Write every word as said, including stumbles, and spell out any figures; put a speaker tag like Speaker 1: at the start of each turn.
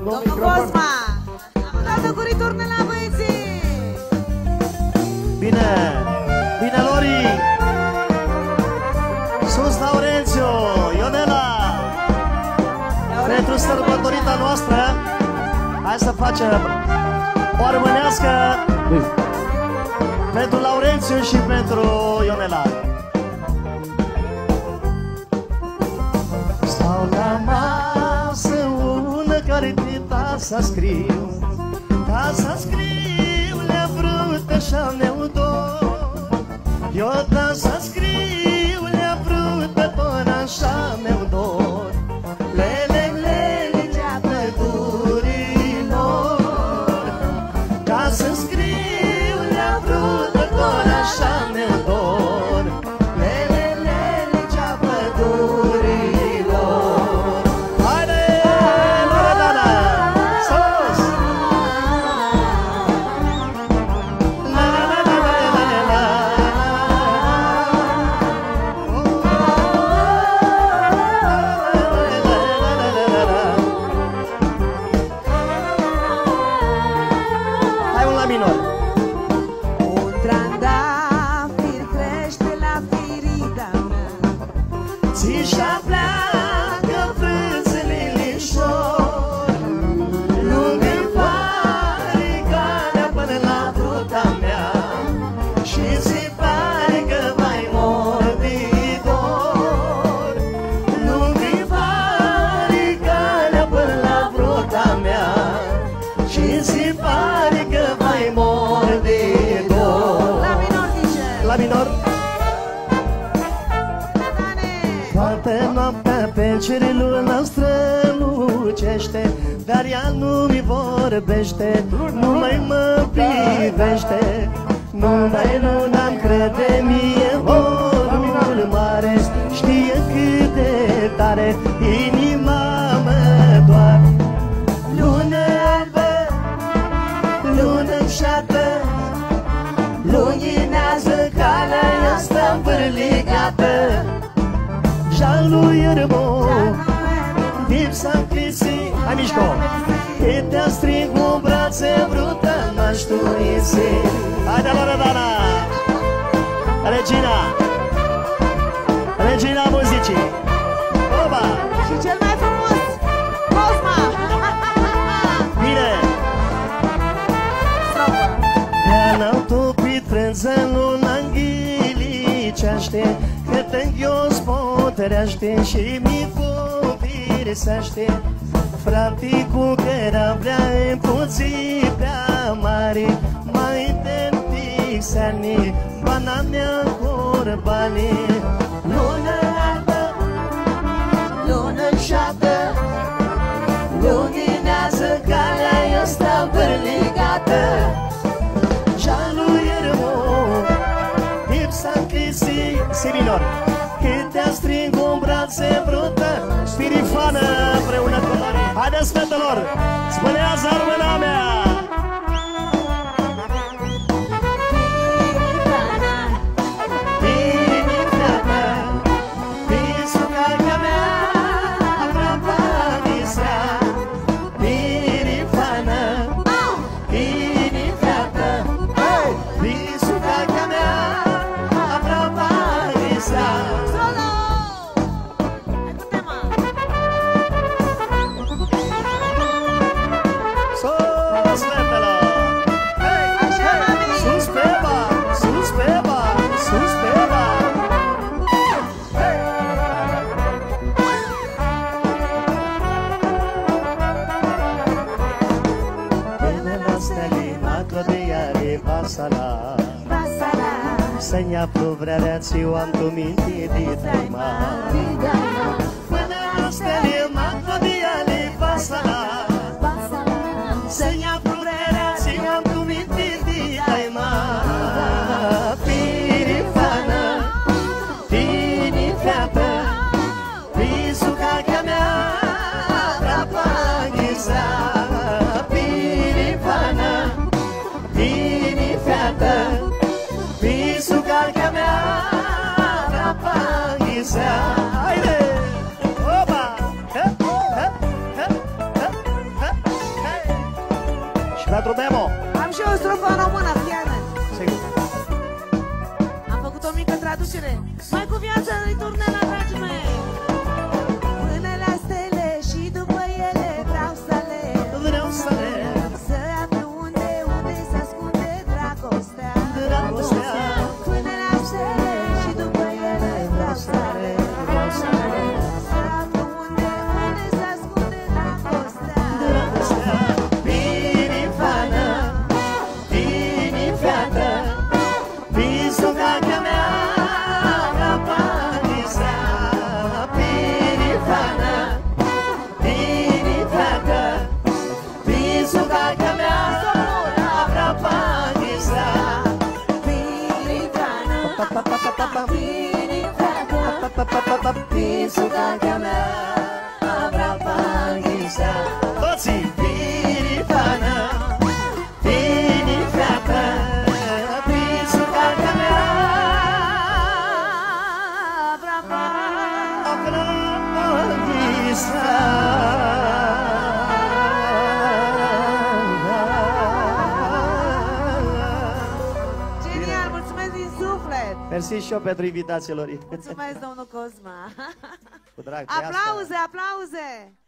Speaker 1: Domnul Cosma! Dată guriturne la băieții!
Speaker 2: Bine! Bine, Lori! Sus, Laurențiu! Ionela! Pentru sărbătorita noastră, hai să facem o armânească pentru Laurențiu și pentru Ionela. Stau la masă, una cartita să scriu, ca să scriu le-a vrut așa mi-au dor. Eu da să scriu le-a vrut pe tot așa mi-au dor. Lele, lele, cea pădurilor, ca să scriu le-a vrut pe tot așa mi-au dor. Lele, lele, cea pădurilor. Haide, Loredana, sus! La, la, la, la, la, la, la. Hai un la minor.
Speaker 1: Un trandafir crește la firida mea,
Speaker 2: Ți-și-a pleacă frunzele lișor, lungă-mi pare calea până la bruta mea, și se pare că mai mor de dor. Lungă-mi pare calea până la bruta mea, și se pare că mai mor de dor.
Speaker 1: la minor dice.
Speaker 2: La minor. Toată noaptea pe cerul luna strălucește, dar ea nu mi vorbește, nu mai mă privește. Numai luna-mi crede mie vorul mare, știe cât de tare inima mă doare. Lună albă, lună șată, luminează calea asta învârligată. Jalul ierbo, lipsa clisii. Hai, Mișco! Că te-a strig în brațe, brută n-aș tu isi. Haide, Loredana! Regina! Regina muzicii! Oba!
Speaker 1: Și cel mai frumos, Cosma!
Speaker 2: Bine!
Speaker 1: Stropă!
Speaker 2: Ne-am topit frânză în luna înghiliceaște, că tânghios potreaște și mi copirisește. Fraticul că era prea împuțit, prea mare, mai tentisani, bana mea corbanii. Lună albă, lună șată, luminează calea asta învârligată. Jalul ierbo, lipsa crisii, si minor, că te-a strig în brațe, brută, spirifană împreună cu Lori. Haideți, fetelor, spânează armâna mea! Segna provrea ți-o am tu minti di daima. Până la stele manco di ale pasala. Segna provrea ți-o am tu minti di daima. Pirifana, tini fiată, pisuca che mea rapaghiza. Pirifana, tini fiată, pisuca che mea rapaghiza. Haide! Opa! Pentru Memo.
Speaker 1: Am și o strofă în română, piană.
Speaker 2: Sigur.
Speaker 1: Am făcut o mică traducere. Mai cu viață îi turnela, dragii mei. Până la stele și după ele vreau să le
Speaker 2: Vreau să le
Speaker 1: să aflu unde, unde se ascunde dragostea.
Speaker 2: Dragostea.
Speaker 1: Până la stele și după ele vreau să le
Speaker 2: Vreau să le
Speaker 1: să aflu unde, unde se ascunde dragostea.
Speaker 2: Dragostea. Pirifană, pirifiată, pisogaca mea, rapanița. Pirifană, pirifiată, pisogaca mea, rapanița.
Speaker 1: Pirifană, pirifiată,
Speaker 2: Pisogaca mea, rapanița. Toții, pirifană, pirifiată, pisogaca mea, rapanița.
Speaker 1: Genial, mulțumesc din suflet.
Speaker 2: Mersi și eu pentru invitațiilor.
Speaker 1: Mulțumesc, domnul Cosma.
Speaker 2: Cu drag.
Speaker 1: Aplauze, aplauze.